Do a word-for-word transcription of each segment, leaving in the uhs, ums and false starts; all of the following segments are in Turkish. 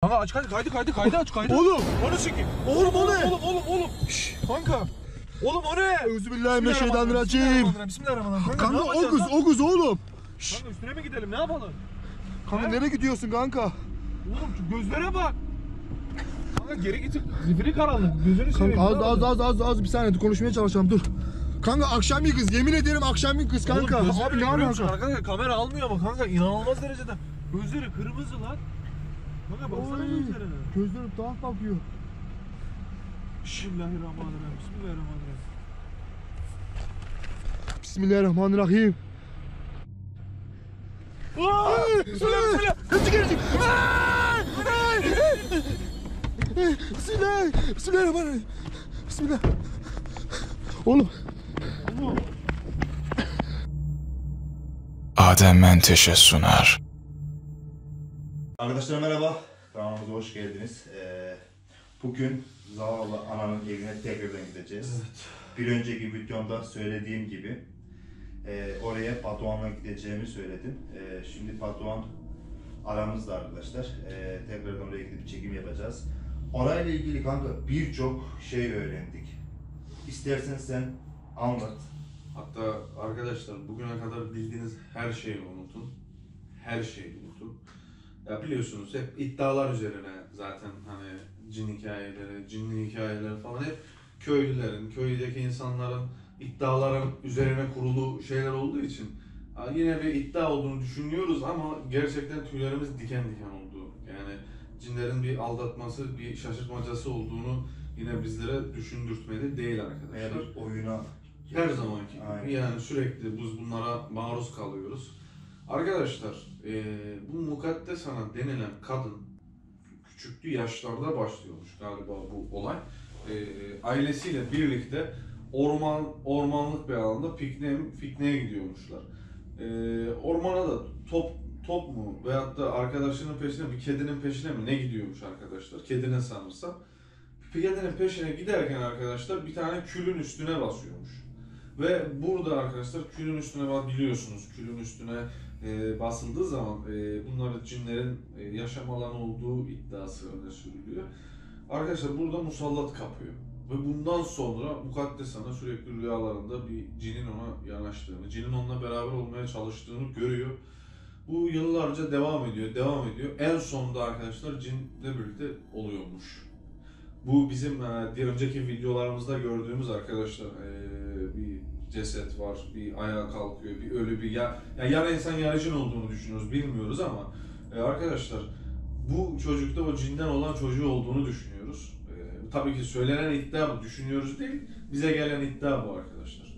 Kanka aç kaydı kaydı kaydı kaydı aç kaydı. Oğlum. Onu çekeyim. Oğlum o ne? Oğlum oğlum oğlum. Şşş kanka. Oğlum o ne? Euzubillahimineşşeytanirracim. Bismillahirrahmanirrahim. Bismillahirrahmanirrahim. Kanka ne o yapacağız kız lan? o kız oğlum. Kanka üstüne mi gidelim ne yapalım? Kanka He? nereye gidiyorsun kanka? Oğlum şu gözlere bak. Kanka geri git. Zifiri karanlık. Gözünü seveyim. Kanka az az az az az bir saniye konuşmaya çalışalım dur. Kanka akşamki kız yemin ederim akşamki kız kanka. Oğlum, Abi ne alaka? Arkadaşlar kamera almıyor ama kanka inanılmaz derecede. Gözleri kırmızı lan. Kanka baksana Oy, gözlerine. gözlerim tuhaf bakıyor. Bismillahirrahmanirrahim. Bismillahirrahmanirrahim. Bismillahirrahmanirrahim. Aa! Bismillah bismillah. Hepsi gelecek. Bismillah. Bismillahirrahmanirrahim. Bismillah. Oğlum. Oğlum. Adem Menteşe sunar. Arkadaşlar merhaba, kanalımıza hoş geldiniz. Ee, bugün zavallı ananın evine tekrardan gideceğiz. Evet. Bir önceki videomda söylediğim gibi e, oraya Batuhan'la gideceğimi söyledim. E, şimdi Batuhan aramızda arkadaşlar. E, tekrardan oraya gidip çekim yapacağız. Orayla ilgili kanka birçok şey öğrendik. İstersen sen anlat. Hatta arkadaşlar bugüne kadar bildiğiniz her şeyi unutun. Her şeyi unutun. Ya biliyorsunuz hep iddialar üzerine zaten hani cin hikayeleri, cinli hikayeler falan hep köylülerin, köydeki insanların iddiaların üzerine kurulu şeyler olduğu için yine bir iddia olduğunu düşünüyoruz ama gerçekten tüylerimiz diken diken oldu. Yani cinlerin bir aldatması, bir şaşırtmacası olduğunu yine bizlere düşündürtmedi değil arkadaşlar. Eğer oyuna Her zamanki Aynen. yani sürekli biz bunlara maruz kalıyoruz. Arkadaşlar e, bu Mukaddes Ana denilen kadın küçüklü yaşlarda başlıyormuş galiba bu olay. E, ailesiyle birlikte orman ormanlık bir alanda pikniğe, pikniğe gidiyormuşlar. E, ormana da top top mu veyahut da arkadaşının peşine bir kedinin peşine mi ne gidiyormuş arkadaşlar? Kedinin sanırsam. Kedinin peşine giderken arkadaşlar bir tane külün üstüne basıyormuş. Ve burada arkadaşlar külün üstüne biliyorsunuz külün üstüne e, basıldığı zaman e, bunların cinlerin e, yaşam alanı olduğu iddiası öne sürülüyor. Arkadaşlar burada musallat kapıyor. Ve bundan sonra Mukaddes Ana sürekli rüyalarında bir cinin ona yanaştığını, cinin onunla beraber olmaya çalıştığını görüyor. Bu yıllarca devam ediyor, devam ediyor. En sonunda arkadaşlar cinle birlikte oluyormuş. Bu bizim e, diğer önceki videolarımızda gördüğümüz arkadaşlar e, bir ceset var, bir ayağa kalkıyor, bir ölü bir ya yani yarı insan yarı cin olduğunu düşünüyoruz, bilmiyoruz ama e, arkadaşlar bu çocukta o cinden olan çocuğu olduğunu düşünüyoruz. E, tabii ki söylenen iddia bu, düşünüyoruz değil, bize gelen iddia bu arkadaşlar.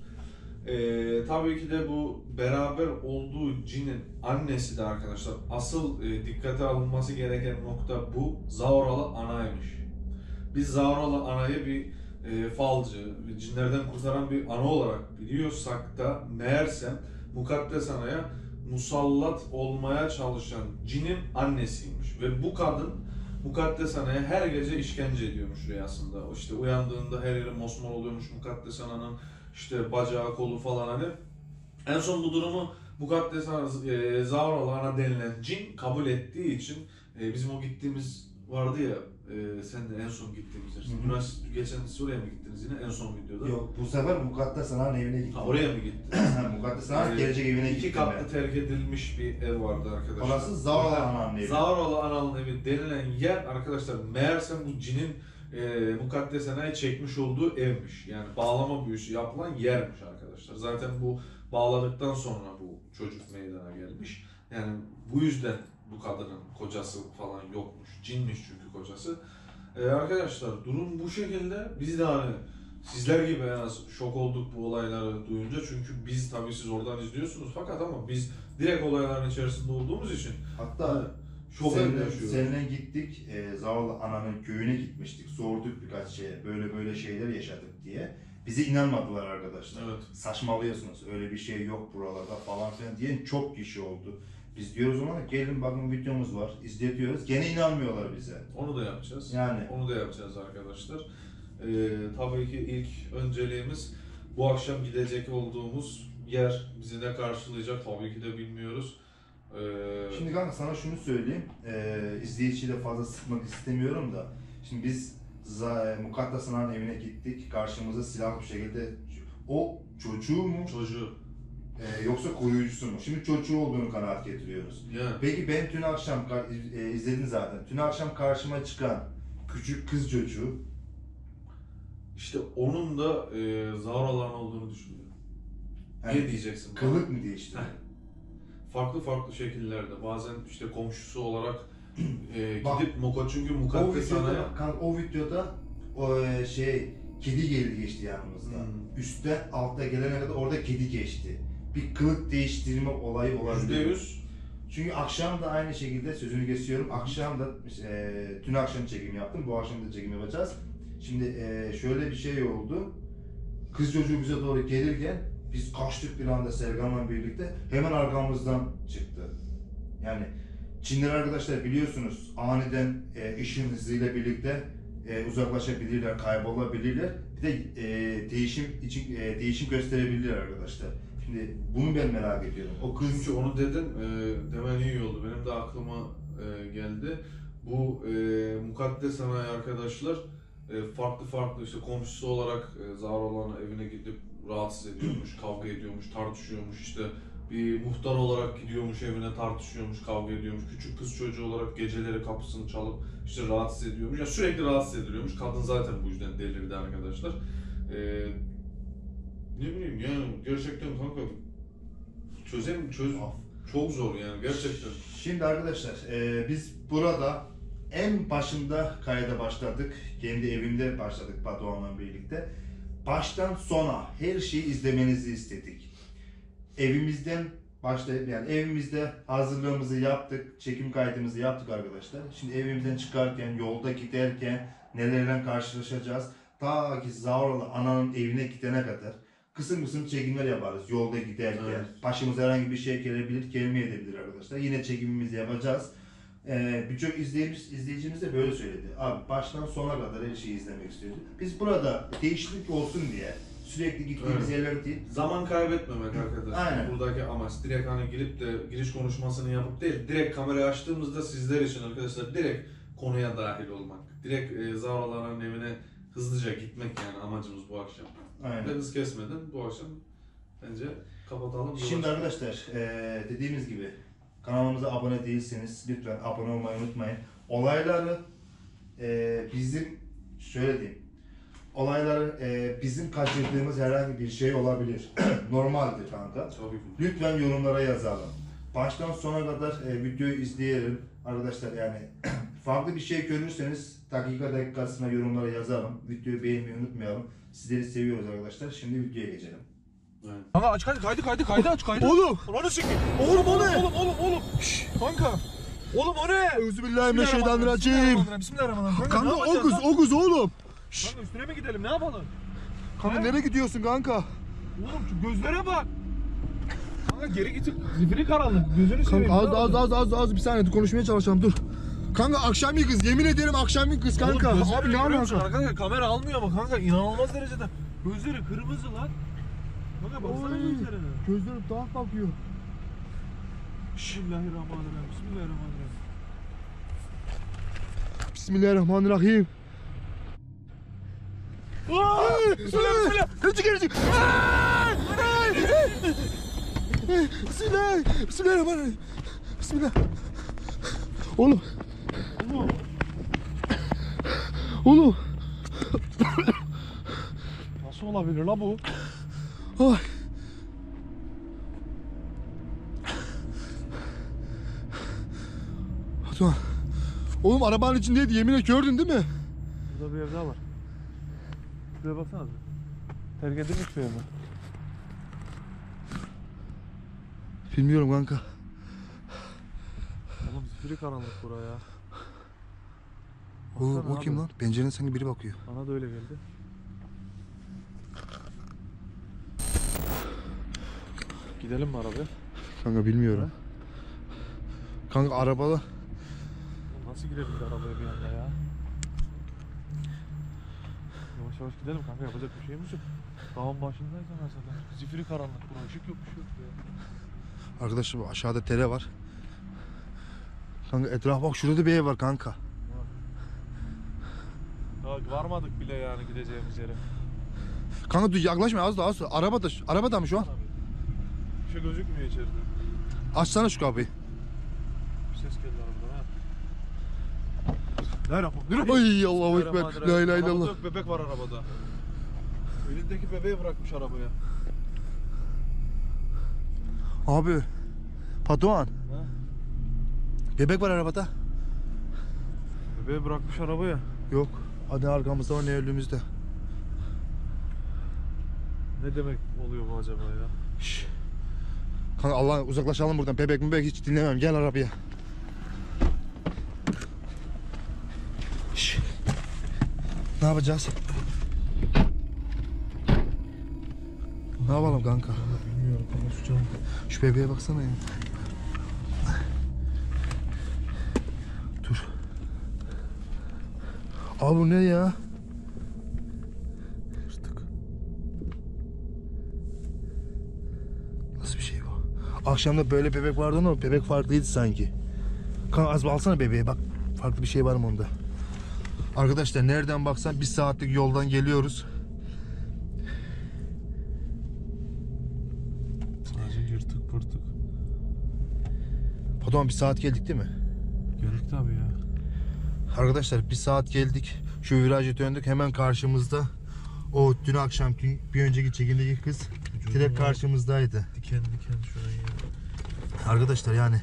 E, tabii ki de bu beraber olduğu cinin annesi de arkadaşlar asıl e, dikkate alınması gereken nokta bu Zavralı Ana'ymış. Biz Zavralı Ana'yı bir e, falcı, cinlerden kurtaran bir ana olarak biliyorsak da meğersem Mukaddes Ana'ya musallat olmaya çalışan cinin annesiymiş. Ve bu kadın Mukaddes Ana'ya her gece işkence ediyormuş rüyasında. İşte uyandığında her yeri mosmor oluyormuş Mukaddes Ana'nın işte bacağı, kolu falan hani. En son bu durumu Mukaddes Ana, e, Zavralı Ana denilen cin kabul ettiği için e, bizim o gittiğimiz vardı ya, e, sen de en son gittiğimiz yer. Üniversite, geçen siz oraya mı gittiniz yine en son videoda? Yok, bu sefer Mukaddes Ana'nın evine gittim. Ha, oraya mı gittiniz? Mukaddes Ana'nın gelecek evine gittim. İki katlı terk edilmiş bir ev vardı arkadaşlar. Orası Zavralı Ana'nın evi. Zavralı Ana'nın evi denilen yer arkadaşlar meğerse bu cinin e, Mukaddes Ana'yı çekmiş olduğu evmiş. Yani bağlama büyüsü yapılan yermiş arkadaşlar. Zaten bu bağladıktan sonra bu çocuk meydana gelmiş. Yani bu yüzden bu kadının kocası falan yokmuş. Cinmiş çünkü kocası. Ee, arkadaşlar durum bu şekilde. Biz de hani sizler gibi en az şok olduk bu olayları duyunca. Çünkü biz tabii siz oradan izliyorsunuz fakat ama biz direkt olayların içerisinde olduğumuz için hatta şok seninle, seninle gittik. E, Zavallı Ana'nın köyüne gitmiştik. Sorduk birkaç şey, böyle böyle şeyler yaşadık diye. Bize inanmadılar arkadaşlar. Evet. Saçmalıyorsunuz, öyle bir şey yok buralarda falan filan diyen çok kişi oldu. Biz diyoruz ona gelin bakın videomuz var, izletiyoruz. Gene inanmıyorlar bize. Onu da yapacağız. Yani. Onu da yapacağız arkadaşlar. Ee, tabii ki ilk önceliğimiz bu akşam gidecek olduğumuz yer bizi ne karşılayacak tabii ki de bilmiyoruz. Ee, Şimdi kanka sana şunu söyleyeyim. Ee, izleyiciyi de fazla sıkmak istemiyorum da. Şimdi biz za- Mukaddes Ana'nın evine gittik. Karşımıza silahlı bir şekilde o çocuğu mu çocuğu. e, yoksa koruyucusu mu? Şimdi çocuğu olduğunu kanaat getiriyoruz. Yani. Peki ben dün akşam e, izledin zaten. Dün akşam karşıma çıkan küçük kız çocuğu. İşte onun da e, Zavraların olduğunu düşünüyorum. Yani Ne diyeceksin? Kılık mı değişti? Farklı farklı şekillerde. Bazen işte komşusu olarak e, Bak, gidip Muka çünkü O Mukaddes Ana'ya videoda, kanka, o videoda o e, şey kedi geldi geçti yanımızda. Hmm. Üstte altta gelene kadar orada kedi geçti. Bir kılık değiştirme olayı yüzde olabilir. yüz Çünkü akşam da aynı şekilde sözünü kesiyorum. Akşam da e, dün akşam çekim yaptım. Bu akşam da çekim yapacağız. Şimdi e, şöyle bir şey oldu. Kız çocuğu bize doğru gelirken biz kaçtık bir anda Serkan'la birlikte. Hemen arkamızdan çıktı. Yani Çinli arkadaşlar biliyorsunuz aniden e, ışın hızıyla birlikte e, uzaklaşabilirler, kaybolabilirler. Bir de e, değişim için e, değişim gösterebilirler arkadaşlar. Şimdi bunu ben merak ediyorum. O kız Çünkü onu dedin, e, demen iyi oldu. Benim de aklıma e, geldi. Bu e, Mukaddes Ana'ya arkadaşlar e, farklı farklı işte komşusu olarak e, Zavraların evine gidip rahatsız ediyormuş, kavga ediyormuş, tartışıyormuş. İşte bir muhtar olarak gidiyormuş evine tartışıyormuş, kavga ediyormuş. Küçük kız çocuğu olarak geceleri kapısını çalıp işte rahatsız ediyormuş. Ya sürekli rahatsız ediliyormuş. Kadın zaten bu yüzden delirdi arkadaşlar. E, ne bileyim yani gerçekten kanka çözem çöz çok zor yani gerçekten. Şimdi arkadaşlar e, biz burada en başında kayda başladık. Kendi evimde başladık Batuhan'la birlikte. Baştan sona her şeyi izlemenizi istedik. Evimizden başlayıp yani evimizde hazırlığımızı yaptık, çekim kaydımızı yaptık arkadaşlar. Şimdi evimizden çıkarken, yolda giderken nelerle karşılaşacağız? Ta ki Zavralı Ana'nın evine gidene kadar kısım kısım çekimler yaparız yolda giderken. Evet. Başımıza herhangi bir şey gelebilir, gelmeyebilir arkadaşlar. Yine çekimimizi yapacağız. Ee, Birçok izleyicimiz, izleyicimiz de böyle söyledi. Abi baştan sona kadar her şeyi izlemek istiyordu. Biz burada değişiklik olsun diye sürekli gittiğimiz Evet. yerler değil. Zaman kaybetmemek arkadaşlar. Aynen. Buradaki amaç direkt hani girip de giriş konuşmasını yapıp değil, direkt kamerayı açtığımızda sizler için arkadaşlar direkt konuya dahil olmak. Direkt e, Zavraların evine hızlıca gitmek yani amacımız bu akşam. Aynen. Ve hız kesmeden bu akşam bence kapatalım. Şimdi arkadaşlar eee, dediğimiz gibi kanalımıza abone değilseniz lütfen abone olmayı unutmayın. Olayları eee, bizim şöyle diyeyim. Olayları eee, bizim kaçırdığımız herhangi bir şey olabilir. Normaldir kanka. Tabii ki. Lütfen yorumlara yazalım. Baştan sona kadar e, videoyu izleyelim. Arkadaşlar yani farklı bir şey görürseniz dakika dakikasına yorumlara yazalım. Videoyu beğenmeyi unutmayalım. Sizleri seviyoruz arkadaşlar. Şimdi videoya geçelim. Aynen. Kanka aç kaydı kaydı kaydı kaydı aç kaydı. Oğlum! Ulanı sikeyim. Oğlum o ne? Oğlum oğlum oğlum. Şşş kanka. Oğlum o ne? Euzubillahimineşşeytanirracim. Bismillahirrahmanirrahim. Bismillahirrahmanirrahim. Kanka ne o yapacağız kız lan? o kız oğlum. Kanka üstüne mi gidelim ne yapalım? Kanka He? nereye gidiyorsun kanka? Oğlum şu gözlere bak. Kanka geri git. Zifiri karanlık. Gözünü seveyim. Kanka az ne az yapalım? az az az bir saniye dur, konuşmaya çalışalım dur. Kanka akşamki kız, yemin ederim akşamki kız kanka. Oğlum, gözleri Abi ne görüyor musun? alaka? Arkadaşlar kamera almıyor ama kanka inanılmaz derecede. Gözleri kırmızı lan. Kanka baksana Oy, gözlerine. gözlerim tuhaf bakıyor. Bismillahirrahmanirrahim. Bismillahirrahmanirrahim. Bismillahirrahmanirrahim. Aa! Bismillah bismillah. Kaçı gerisi? Bismillah. Bismillahirrahmanirrahim. Bismillah. Oğlum. Oğlum. Oğlum. Nasıl olabilir la bu? Ay. Batuhan. Oğlum arabanın içindeydi, yemin et, gördün değil mi? Burada bir ev daha var. Şuraya baksana. Terk edilmiş bir ev mi? Bilmiyorum kanka. Oğlum zifiri karanlık buraya. Oğlum Baksana o kim abi. lan? Pencereden sanki biri bakıyor. Bana da öyle geldi. Gidelim mi arabaya? Kanka bilmiyorum. Kanka arabalı. Oğlum nasıl girelim bir arabaya bir anda ya? Yavaş yavaş gidelim kanka, yapacak bir şeyimiz yok. Dağın başındayız ama zaten. Zifiri karanlık, bura ışık yok, bir şey yok ya. Arkadaşlar bu aşağıda tele var. Kanka etraf bak, şurada bir ev var kanka. Ya varmadık bile yani gideceğimiz yere. Kanka dur yaklaşma, az daha az. Arabada, arabada mı şu an? Bir şey gözükmüyor içeride. Açsana şu kapıyı. Bir ses geldi arabadan ha. Ne yapalım? Ay Allahu ekber. La ilahe illallah. Yok, bebek var arabada. Elindeki bebeği bırakmış arabaya. Abi. Patoğan. Ha? Bebek var arabada. Bebeği bırakmış arabaya. Yok. Hadi arkamızda var, ne önümüzde. Ne demek oluyor bu acaba ya? Şşş. Kanka Allah, uzaklaşalım buradan. Bebek bebek hiç dinlemem. Gel arabaya. Şşş. Ne yapacağız? Ne yapalım kanka? Bilmiyorum, konuşacağım. Şu bebeğe baksana ya. Dur. Abi bu ne ya? Yırtık. Nasıl bir şey bu? Akşamda böyle bebek vardı ama bebek farklıydı sanki. Kanka az bir alsana bebeğe, bak farklı bir şey var mı onda? Arkadaşlar nereden baksan bir saatlik yoldan geliyoruz. Sadece yırtık pırtık. Pardon, bir saat geldik değil mi? Geldik tabii ya. Arkadaşlar bir saat geldik. Şu virajı döndük, hemen karşımızda o dün akşam bir önceki çekimdeki kız direkt karşımızdaydı. Diken diken şurayı. Arkadaşlar yani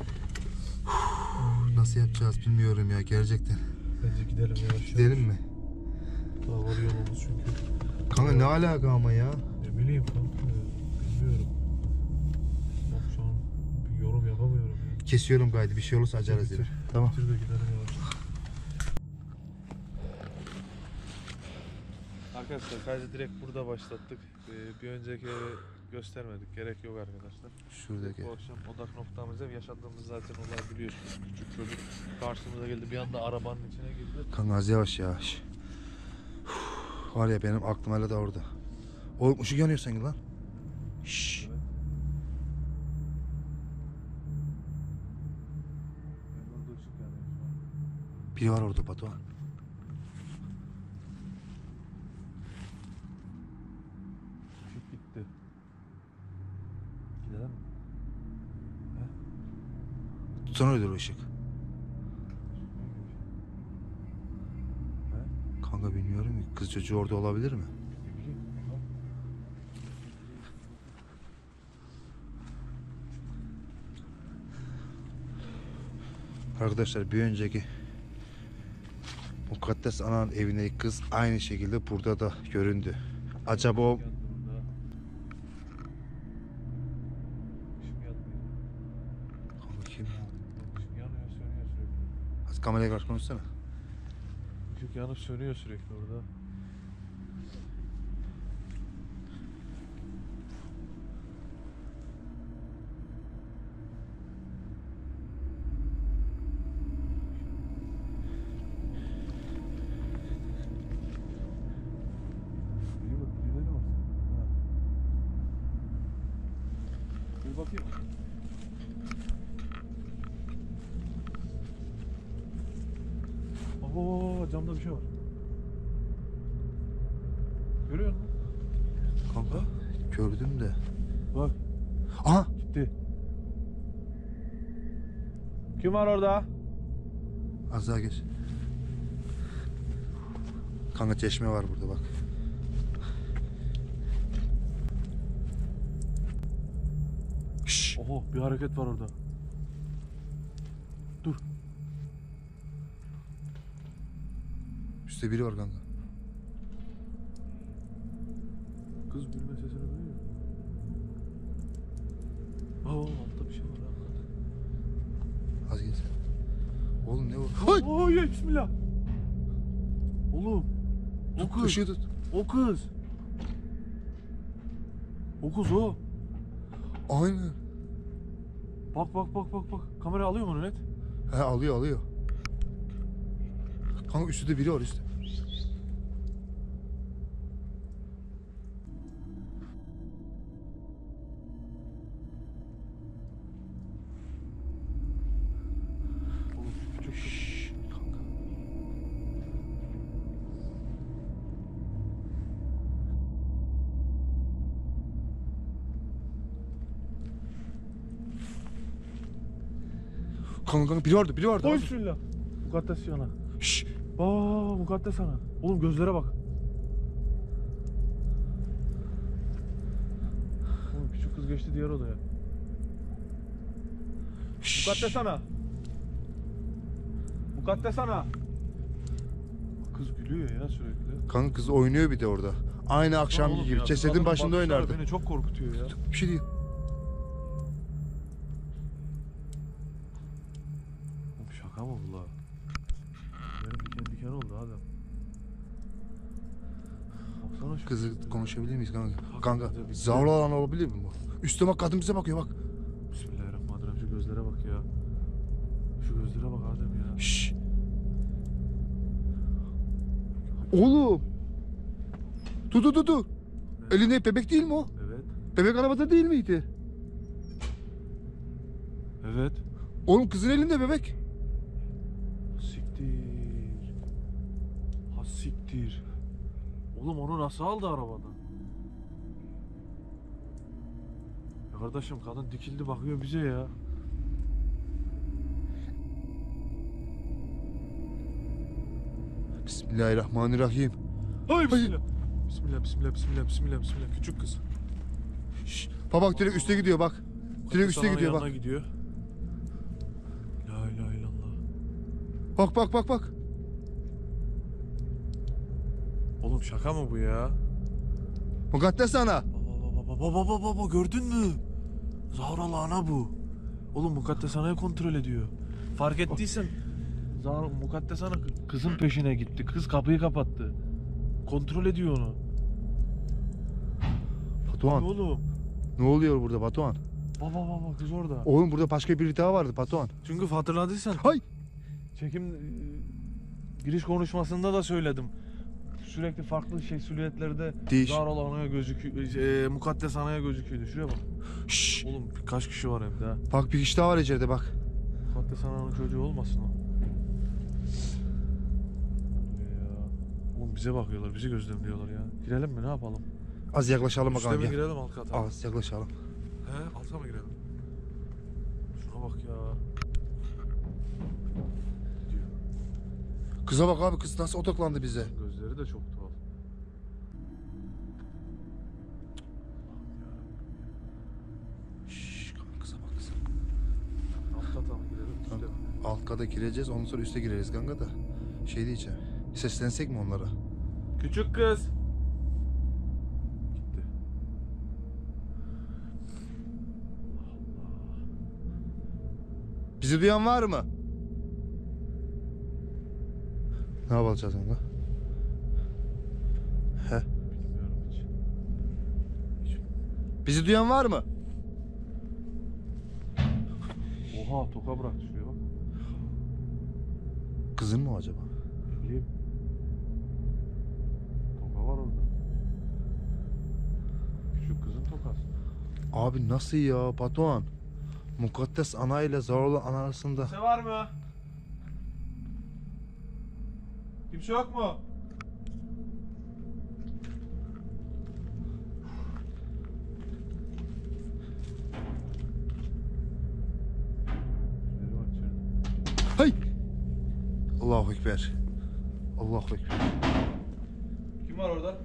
nasıl yapacağız bilmiyorum ya gerçekten. Bence gidelim yavaş. Gidelim mi? Daha var yolumuz çünkü. Kanka ne alaka ama ya? Ne bileyim kanka ya. Bilmiyorum. Bak şu an bir yorum yapamıyorum ya. Kesiyorum kaydı, bir şey olursa açarız Bitir, yine. Tamam. Bitir de gidelim yavaş. Arkadaşlar kaydı direkt burada başlattık. Ee, bir önceki evi göstermedik. Gerek yok arkadaşlar. Şuradaki. Bu akşam odak noktamız ev. Yaşadığımız zaten olay biliyorsunuz. Küçük çocuk karşımıza geldi. Bir anda arabanın içine girdi. Kanka az yavaş yavaş. Uf, var ya benim aklım hala da orada. O ışık yanıyor sanki lan. Şşş. Evet. Orada ışık yanıyor şu an. Biri var orada Batuhan. Işık gitti. Gidelim mi? Tutsana öyle ışık. Kanka bilmiyorum ki, kız çocuğu orada olabilir mi? Arkadaşlar bir önceki Mukaddes Ana'nın evindeki kız aynı şekilde burada da göründü. Acaba o kanka kim? Işık yanıyor, sönüyor sürekli. Az kameraya karşı konuşsana. Işık yanıp sönüyor sürekli orada. İyi bak, birileri var. Ha. Bir bakayım. Oo, camda bir şey var. Görüyor musun? Kanka gördüm de. Bak, Aha! gitti. Kim var orada? Az daha geç. Kanka çeşme var burada bak. Şşş. Oho, bir hareket var orada. Dur. Üstte biri var kanka. Kız gülme sesini duyuyor. Aa, altta bir şey var ha. Az geç. Oğlum ne o? Hay! Oo, ya bismillah. Oğlum. O Tut, kız. ışığı tut. O kız. O kız o. Aynen. Bak bak bak bak bak. Kamera alıyor mu onu net? He alıyor alıyor. Kanka üstte biri var üstte. Kanka kanka biri vardı biri vardı. Oy bismillah. Mukaddes yana. Şşş. Aa mukaddes ana. Oğlum gözlere bak. Oğlum küçük kız geçti diğer odaya. Şşş. Mukaddes ana. Mukaddes ana. Kız gülüyor ya sürekli. Kanka kız oynuyor bir de orada. Aynı akşamki Oğlum gibi. ya, Cesedin kadının başında bakışları oynardı. Beni çok korkutuyor ya. Bir şey değil. Oğlum şaka mı bu la? Benim diken diken oldu adam. Baksana şu Kızı konuşabilir miyiz kanka? Hakikaten Kanka de bir- zavra olan olabilir mi bu? Üstüne bak kadın bize bakıyor bak. Bismillahirrahmanirrahim, şu gözlere bak ya. Şu gözlere bak Adem ya. Şşş. Oğlum. Dur dur dur dur. Elinde bebek değil mi o? Evet. Bebek arabada değil miydi? Evet. Oğlum kızın elinde bebek. Siktir. Ha siktir. Oğlum onu nasıl aldı arabadan? Ya kardeşim kadın dikildi bakıyor bize ya. Bismillahirrahmanirrahim. Hay bismillah. Bismillah bismillah bismillah bismillah bismillah. Küçük kız. Şşş. Bak bak direkt üste gidiyor bak. Direkt üste Sananın gidiyor bak. yanına gidiyor. La ilahe illallah. Bak bak bak bak. Oğlum şaka mı bu ya? Mukaddes ana. Baba baba baba baba baba gördün mü? Zahralı ana bu. Oğlum Mukaddes anayı kontrol ediyor. Fark ettiysen Zahra Mukaddes ana kızın peşine gitti. Kız kapıyı kapattı. Kontrol ediyor onu. Batuhan. Abi oğlum. Ne oluyor burada Batuhan? Baba baba kız orada. Oğlum burada başka biri daha vardı Batuhan. Çünkü hatırladıysan Hay. çekim e, giriş konuşmasında da söyledim. Sürekli farklı şey silüetlerde Değiş. Zahralı anaya gözüküyor. E, Mukaddes anaya gözüküyordu. Şuraya bak. Şşş. Oğlum kaç kişi var hem de ha. Bak bir kişi daha var içeride bak. Mukaddes ananın çocuğu olmasın o. Ya. Oğlum bize bakıyorlar, bizi gözlemliyorlar ya. Girelim mi, ne yapalım? Az yaklaşalım Üste bakalım mi gel. girelim, alt kata? Az yaklaşalım. He, alta mı girelim? Şuna bak ya. Gidiyor. Kıza bak abi kız nasıl odaklandı bize. Gözleri de çok tuhaf. Şşş kıza bak kıza. Alt kata mı girelim, üste mi? Alt kata gireceğiz ondan sonra üste gireriz kanka da. Şey diyeceğim. Seslensek mi onlara? Küçük kız. Gitti. Bizi duyan var mı? Ne yapacağız kanka? He? Bilmiyorum hiç. hiç. Bizi duyan var mı? Oha, toka bıraktı şuraya bak. Kızın mı o acaba? Ne bileyim. Toka var orada. Küçük kızın tokası. Abi nasıl ya Batuhan? Mukaddes ana ile Zararlı ana arasında. Kimse var mı? Kimse yok mu? Birileri var içeride. Hay! Allahu Ekber. Allahu Ekber. Kim var orada?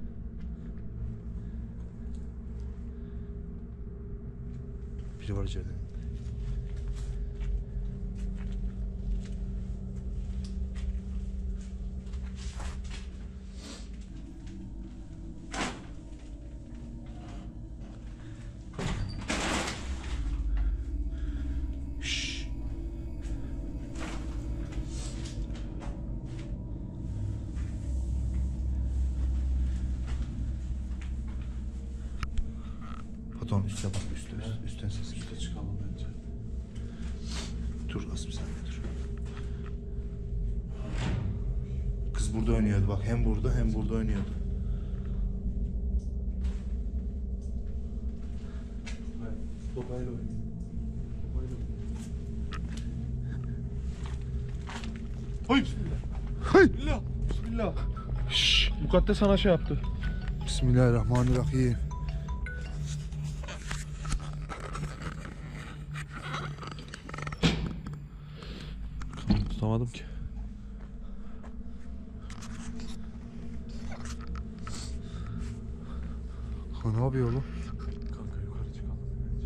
Biri var içeride. Şşş. Pardon üstte bak üstte üstte üstten ses geliyor. Üste çıkalım bence. Dur az bir saniye dur. Kız burada oynuyordu bak hem burada hem burada oynuyordu. Hayır. Topayla oynuyor. Topayla oynuyor. Hay bismillah. Hay! Bismillah. Bismillah. Şşş. Mukaddes sana şey yaptı. Bismillahirrahmanirrahim. Anlamadım ki. Ha, ne yapıyor oğlum? Kanka yukarı çıkalım bence.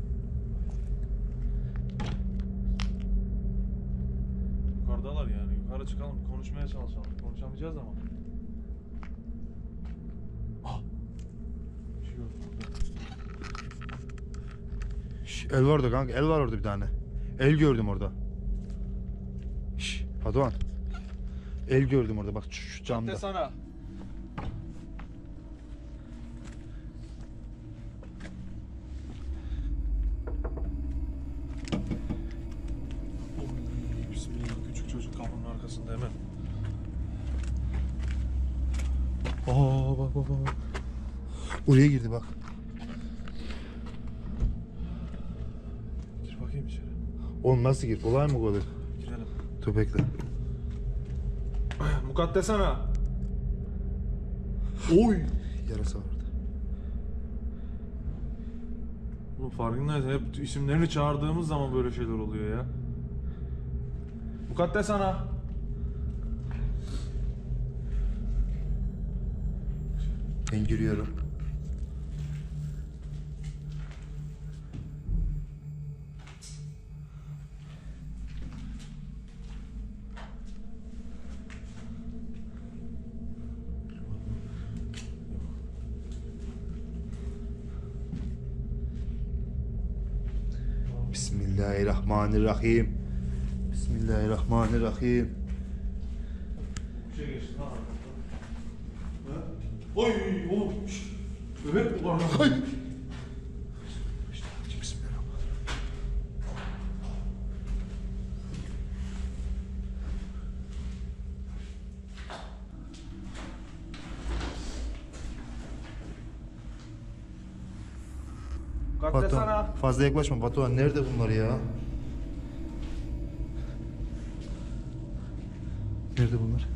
Yukarıdalar yani. Yukarı çıkalım, konuşmaya çalışalım. Konuşamayacağız ama. Ah! Bir şey gördüm orada. Şş, el var orada kanka, el var orada bir tane. El gördüm orada. Şş, Padoğan. El gördüm orada bak şu, şu camda. De sana. Oy, bismillah, küçük çocuk kapının arkasında hemen. Aa bak bak bak. Oraya girdi bak. Gir bakayım içeri. Oğlum nasıl gir? Kolay mı kolay? Girelim. Dur bekle. Mukaddes ana. Oy. Yarasa var orada. Bu farkındayız. Hep isimlerini çağırdığımız zaman böyle şeyler oluyor ya. Mukaddes ana. Ben giriyorum. Bismillahirrahmanirrahim. Bismillahirrahmanirrahim. Bir şey geçti lan. Oy oğlum. Şşt. Bebek bu var. Ay. Bismillahirrahmanirrahim. Mukaddes ana. Batuhan, fazla yaklaşma Batuhan. Nerede bunlar ya? Nerede bunlar?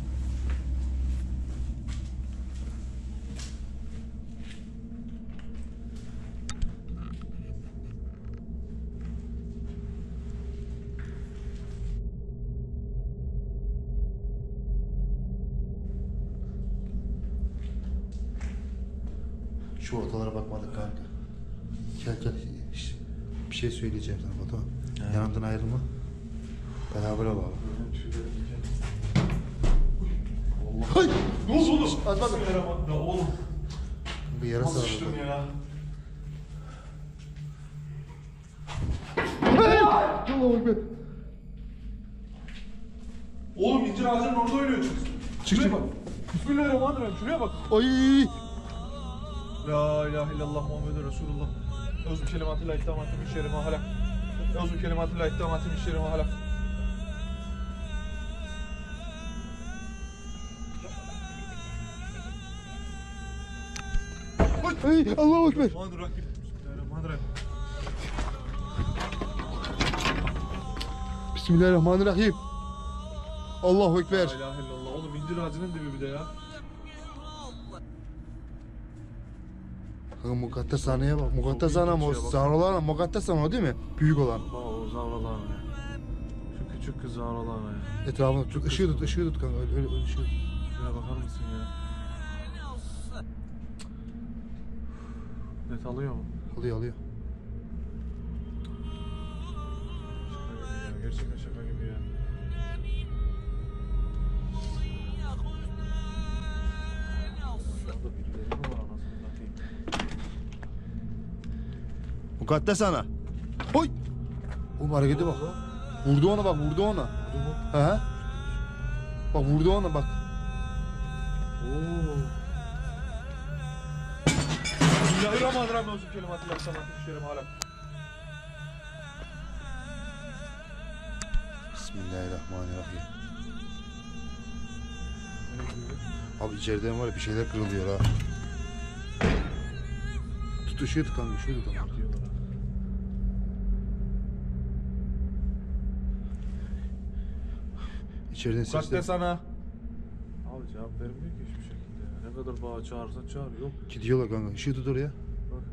Şu ortalara bakmadık kanka. Gel gel. Şş, bir şey söyleyeceğim sana Batuhan. Evet. Yanımdan ayrılma. Beraber olalım. Hay! Ne oldu oğlum? Atmadım. Ya oğlum. Bir yarasa Nasıl var. düştüm orada. ya? Allah'a ekber. Oğlum incir ağacının orada oynuyor çık. Çık, Şuraya çık. bak. Bismillahirrahmanirrahim. Şuraya bak. Ay! La ilahe illallah Muhammed Resulullah. Özü kelimatiyle ittihamatim işlerime halak. Özü kelimatiyle ittihamatim işlerime halak. Ay! Allah'a ekber. Bismillahirrahmanirrahim. Bismillahirrahmanirrahim. Bismillahirrahmanirrahim. Allahu La ekber. ilahe illallah. Oğlum incir ağacının dibi bir de ya. Kanka mukaddes haneye bak. Mukaddes Çok iyi hanam o. şeye bak. Zahralar hanım. Mukaddes hanım o değil mi? Büyük olan. Bak o zavralarına ya. Şu küçük kız zavralarına ya. Etrafını tut. Işığı tut. Işığı tut kanka. Öyle, öyle, öyle ışığı tut. Şuraya bakar mısın ya? Net alıyor mu? Alıyor alıyor. Şaka gibi ya. Gerçekten şaka gibi ya. Şu anda birileri mi var anasını satayım? Mukaddes ana. Hoy! Oğlum harekete bak. Vurdu ona bak. Vurdu ona. He he. Bak vurdu ona bak. Oo. Bismillahirrahmanirrahim. Özüm kelimatıyla sanatı işlerim hala. Bismillahirrahmanirrahim. Öyle gibi. Abi içeriden var ya bir şeyler kırılıyor ha. Tut ışığı tut kanka. Işığı tut kanka. Diyorlar ha. İçeriden sesler. Mukaddes ana. Abi cevap vermiyor ki hiçbir şekilde ya. Ne kadar bağ çağırsa çağır. Yok. Gidiyorlar kanka. Işığı tut oraya. Bak.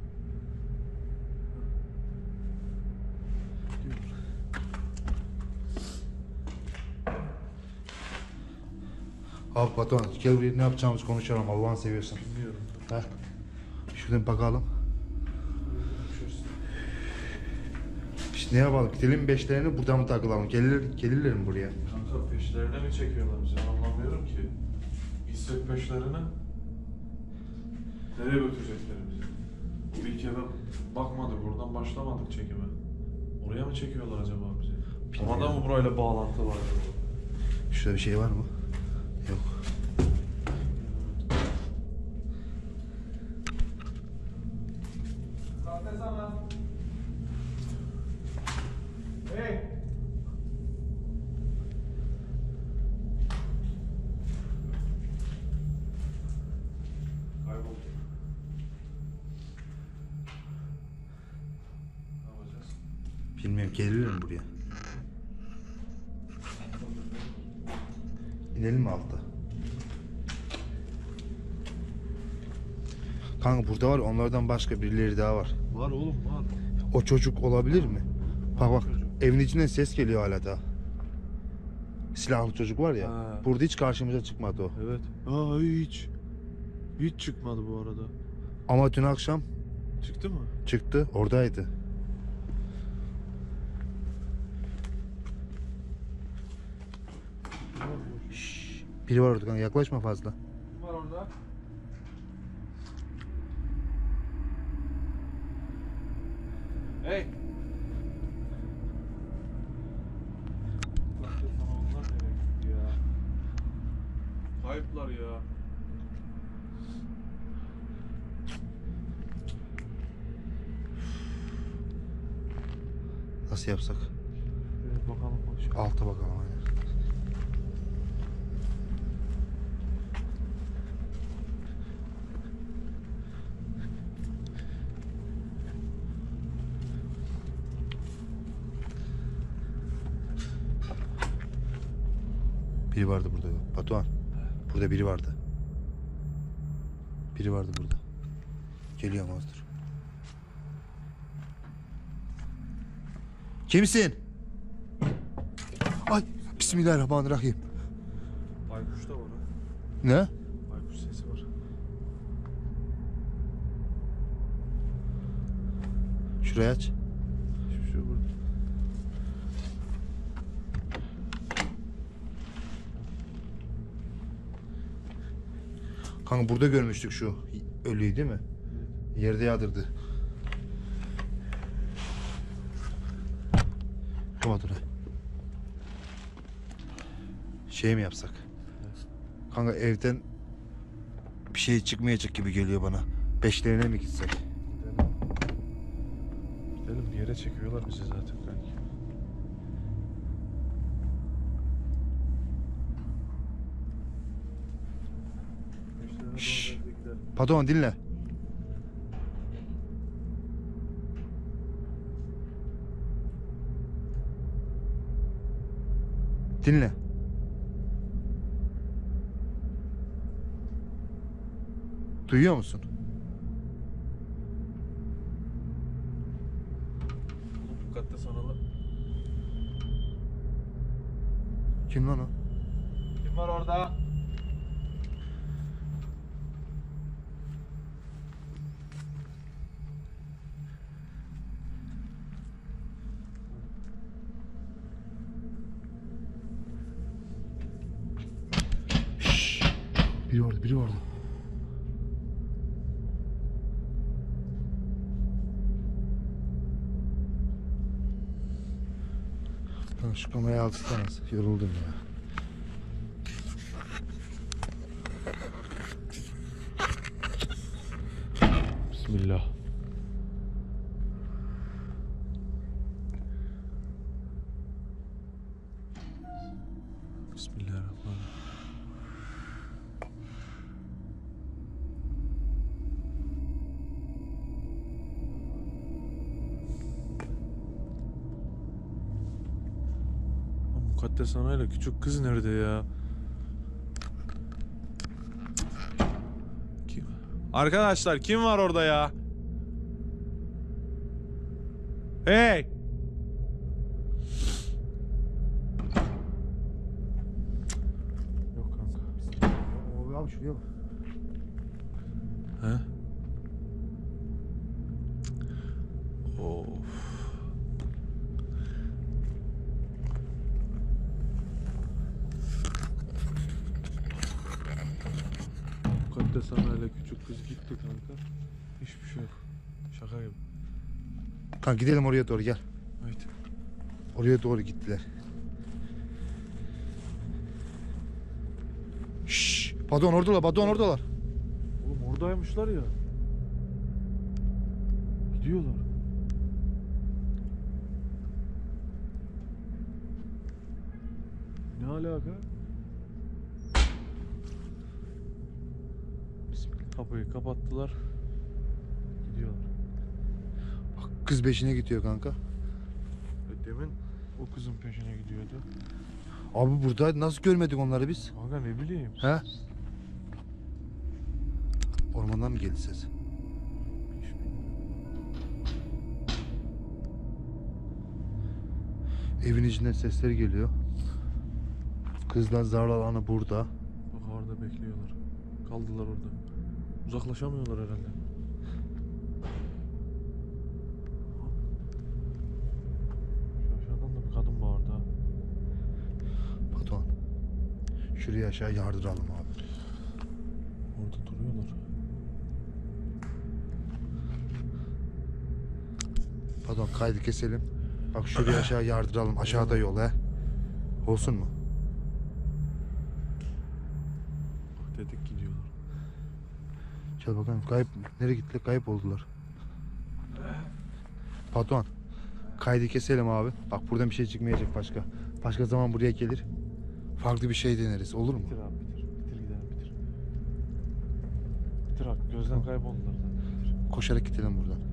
Diyor. Abi patron gel buraya, ne yapacağımızı konuşalım Allah'ını seviyorsan. Bilmiyorum. Heh. Şuradan bakalım. İşte ne yapalım? Gidelim beşlerine buradan mı takılalım? Gelir, gelirler mi buraya? Kanka peşlerine mi çekiyorlar bizi? Anlamıyorum ki. Gitsek peşlerine. Nereye götürecekler bizi? Bu bir kere bakmadık, oradan başlamadık çekime. Oraya mı çekiyorlar acaba bizi? Bilmiyorum. Havada mı burayla bağlantı var acaba? Şurada bir şey var mı? Yok. Kahve sana. Hey! Kayboldu. Ne yapacağız? Bilmiyorum, gelirler mi buraya? İnelim mi altta? Kanka burada var, onlardan başka birileri daha var. Var oğlum var. O çocuk olabilir mi? Bak bak, Çocuk. evin içinden ses geliyor hala daha. Silahlı çocuk var ya. Ha. Burada hiç karşımıza çıkmadı o. Evet. Aa hiç. Hiç çıkmadı bu arada. Ama dün akşam Çıktı mı? çıktı, oradaydı. Şşş, biri var orada kanka, yaklaşma fazla. Kim var orada? Hey! Bak da sana onlar nereye gitti ya? Kayıplar ya. Nasıl yapsak? Bir bakalım başka. Alta bakalım aynen. Biri vardı burada. Batuhan. Burada biri vardı. Biri vardı burada. Geliyor Mazdur. Kimsin? Ay, bismillahirrahmanirrahim. Baykuş da var ha. Ne? Baykuş sesi var. Şurayı aç. Hiçbir şey yok burada. Kanka burada görmüştük şu ölüyü değil mi? Yerde yadırdı. Kapat orayı. Şey mi yapsak? Kanka evden bir şey çıkmayacak gibi geliyor bana. Beşlerine mi gitsek? Gidelim. Gidelim, bir yere çekiyorlar bizi zaten kanki. Şşş. Pardon, dinle. Dinle. Duyuyor musun? Oğlum bu katta sanalı. Kim lan o? Kim var orada? Şşş. Biri orada, biri orada. Lan şu kamerayı alırsanız, yoruldum ya. Bismillah. Bismillahirrahmanirrahim. Lan Mukaddes anayla küçük kız nerede ya? Kim? Arkadaşlar kim var orada ya? Hey! Yok kanka. Abi şuraya bak. He? Of. Mukaddes anayla küçük kız gitti kanka. Hiçbir şey yok. Şaka gibi. Kanka gidelim oraya doğru gel. Evet. Oraya doğru gittiler. Şşş. Pardon oradalar, pardon oradalar. Oğlum oradaymışlar ya. Gidiyorlar. Ne alaka? Kapıyı kapattılar. Gidiyorlar. Bak kız peşine gidiyor kanka. E demin o kızın peşine gidiyordu. Abi burada nasıl görmedik onları biz? Kanka ne bileyim. He? Ormandan mı geldi ses? Hiç bilmiyorum. Evin içinden sesler geliyor. Kızlar zarla alanı burada. Bak orada bekliyorlar. Kaldılar orada. Uzaklaşamıyorlar herhalde. Şu aşağıdan da bir kadın bağırdı ha. Pardon. Şuraya aşağı yardıralım abi. Orada duruyorlar. Pardon kaydı keselim. Bak şuraya aşağı yardıralım. Aşağıda yol he. Olsun mu? Bak dedik gidiyorlar. Gel bakalım kayıp nereye gittiler? Kayıp oldular. Pardon. Kaydı keselim abi. Bak buradan bir şey çıkmayacak başka. Başka zaman buraya gelir. Farklı bir şey deneriz. Olur mu? Bitir abi bitir. Bitir gidelim bitir. Bitir abi. Gözden kayboldular zaten. Bitir. Koşarak gidelim buradan.